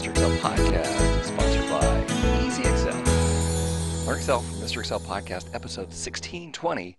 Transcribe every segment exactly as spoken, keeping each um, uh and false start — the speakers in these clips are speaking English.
Mister Excel podcast is sponsored by Easy Excel. Learn Excel from Mister Excel podcast, episode sixteen twenty.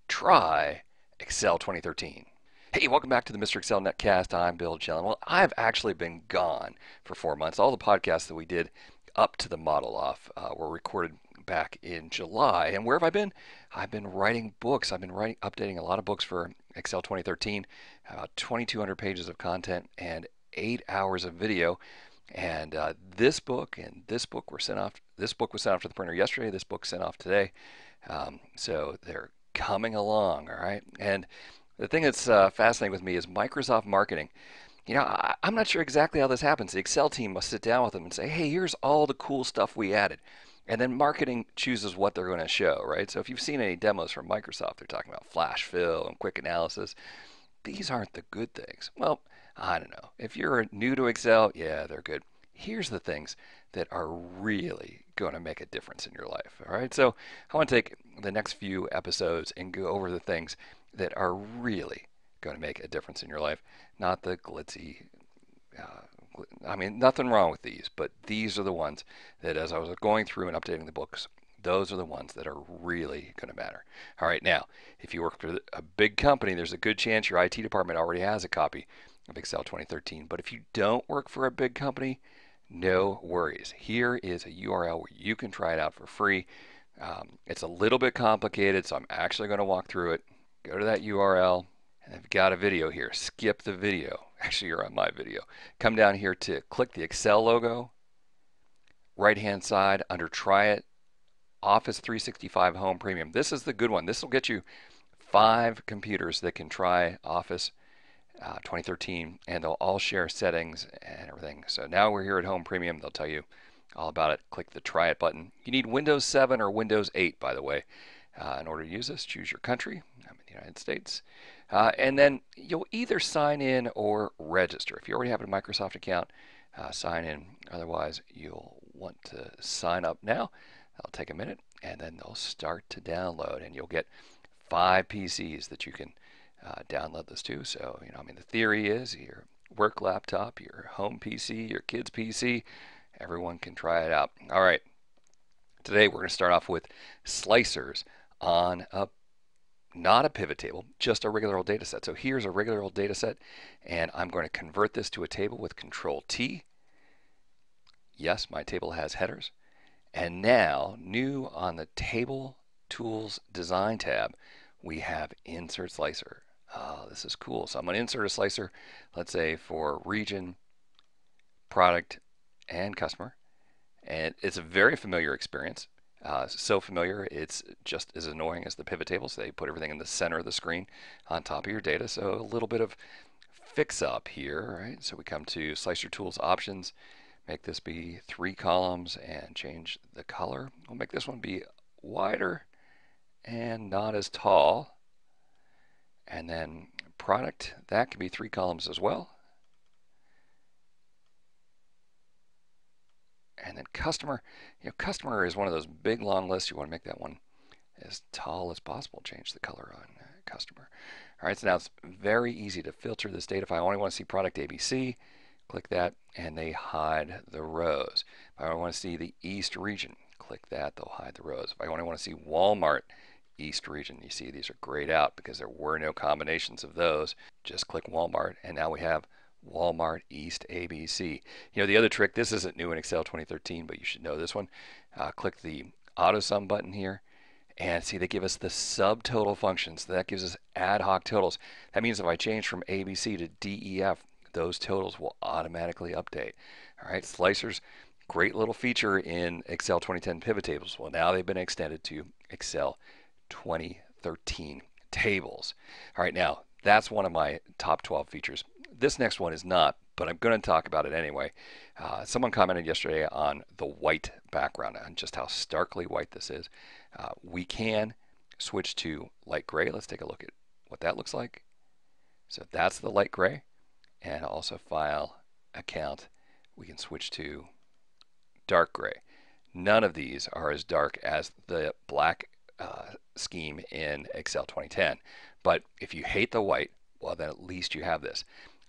Try Excel twenty thirteen. Hey, welcome back to the Mister Excel netcast. I'm Bill Jelen. Well, I've actually been gone for four months. All the podcasts that we did up to the model off uh, were recorded back in July. And where have I been? I've been writing books. I've been writing, updating a lot of books for Excel twenty thirteen, about twenty-two hundred pages of content and eight hours of video. And uh, this book and this book were sent off. This book was sent off to the printer yesterday. This book sent off today. Um, so they're coming along, all right? And the thing that's uh, fascinating with me is Microsoft marketing. You know, I, I'm not sure exactly how this happens. The Excel team must sit down with them and say, hey, here's all the cool stuff we added. And then marketing chooses what they're going to show, right? So if you've seen any demos from Microsoft, they're talking about flash fill and quick analysis. These aren't the good things. Well, I don't know. If you're new to Excel, yeah, they're good. Here's the things that are really going to make a difference in your life, all right? So I want to take the next few episodes and go over the things that are really going to make a difference in your life, not the glitzy, uh, I mean, nothing wrong with these, but these are the ones that as I was going through and updating the books, those are the ones that are really going to matter. All right, now, if you work for a big company, there's a good chance your I T department already has a copy of Excel twenty thirteen. But if you don't work for a big company, no worries. Here is a U R L where you can try it out for free. Um, it's a little bit complicated, so I'm actually going to walk through it. Go to that U R L, and I've got a video here. Skip the video. Actually, you're on my video. Come down here to click the Excel logo. Right-hand side under Try It, Office three sixty-five Home Premium. This is the good one. This will get you five computers that can try Office uh, twenty thirteen, and they'll all share settings and everything. So now we're here at Home Premium. They'll tell you all about it. Click the Try It button. You need Windows seven or Windows eight, by the way. Uh, in order to use this, choose your country. I'm in the United States. Uh, and then you'll either sign in or register. If you already have a Microsoft account, uh, sign in. Otherwise, you'll want to sign up now. That'll take a minute, and then they'll start to download, and you'll get five P Cs that you can uh, download this to. So, you know, I mean, the theory is your work laptop, your home P C, your kid's P C, everyone can try it out. All right. Today, we're going to start off with slicers on a not a pivot table, just a regular old data set. So here's a regular old data set, and I'm going to convert this to a table with Control T. Yes, my table has headers. And now, new on the Table Tools Design tab, we have Insert Slicer. Oh, this is cool. So I'm going to insert a slicer, let's say for region, product, and customer. And it's a very familiar experience. Uh, so familiar, it's just as annoying as the pivot table. So they put everything in the center of the screen on top of your data. So a little bit of fix up here, right? So we come to Slicer Tools Options, make this be three columns and change the color. We'll make this one be wider and not as tall. And then product, that can be three columns as well. And then customer, you know, customer is one of those big long lists. You want to make that one as tall as possible. Change the color on uh, customer. All right, so now it's very easy to filter this data. If I only want to see product A B C, click that, and they hide the rows. If I want to see the East region, click that, they'll hide the rows. If I only want to see Walmart East region, you see these are grayed out because there were no combinations of those. Just click Walmart, and now we have Walmart East A B C. You know, the other trick, this isn't new in Excel twenty thirteen, but you should know this one. Uh, click the AutoSum button here, and see they give us the subtotal function. So that gives us ad hoc totals. That means if I change from A B C to D E F, those totals will automatically update. All right, slicers, great little feature in Excel twenty ten pivot tables. Well, now they've been extended to Excel twenty thirteen tables. All right, now that's one of my top twelve features. This next one is not, but I'm going to talk about it anyway. Uh, someone commented yesterday on the white background and just how starkly white this is. Uh, we can switch to light gray. Let's take a look at what that looks like. So that's the light gray. And also file, account, we can switch to dark gray. None of these are as dark as the black uh, scheme in Excel twenty ten. But if you hate the white, well, then at least you have this.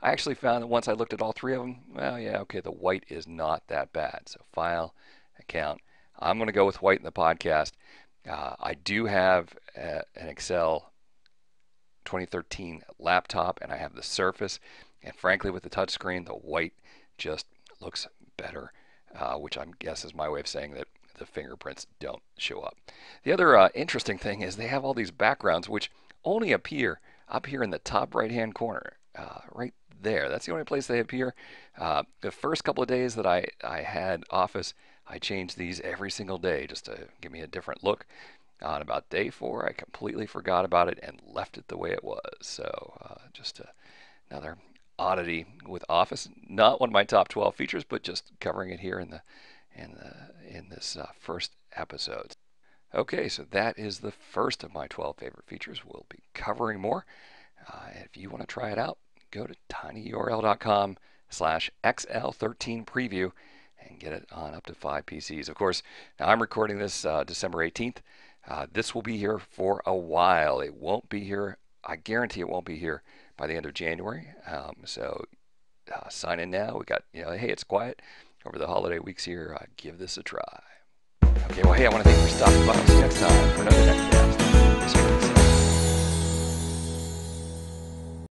I actually found that once I looked at all three of them, well, yeah, okay, the white is not that bad. So File, Account. I'm going to go with white in the podcast. Uh, I do have a, an Excel twenty thirteen laptop, and I have the Surface. And frankly, with the touchscreen, the white just looks better, uh, which I guess is my way of saying that the fingerprints don't show up. The other uh, interesting thing is they have all these backgrounds which only appear up here in the top right hand corner, uh, right there. That's the only place they appear. Uh, the first couple of days that I, I had Office, I changed these every single day just to give me a different look. On about day four, I completely forgot about it and left it the way it was. So uh, just a, another oddity with Office. Not one of my top twelve features, but just covering it here in the in the in this uh, first episode. Okay, so that is the first of my twelve favorite features. We'll be covering more. Uh, if you want to try it out, go to tinyurl.com slash xl13 preview and get it on up to five P Cs. Of course, now I'm recording this uh, December eighteenth. Uh, this will be here for a while. It won't be here. I guarantee it won't be here by the end of January. Um, so uh, sign in now. We got, you know, hey, it's quiet over the holiday weeks here. Uh, give this a try. Okay, well, hey, I want to thank you for stopping by. I'll see you next time for another netcast.